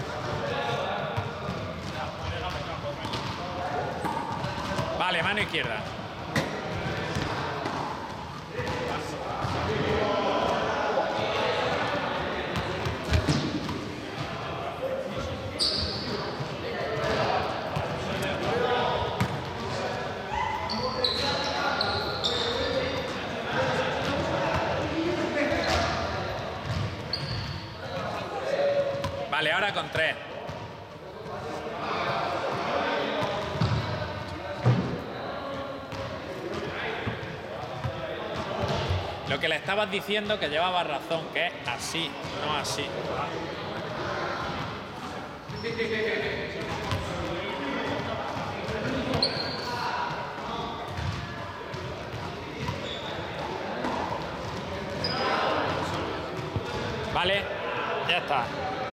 Vale, mano izquierda. Vale, ahora con 3. Lo que le estabas diciendo que llevaba razón, que es así, no así. Vale, ya está.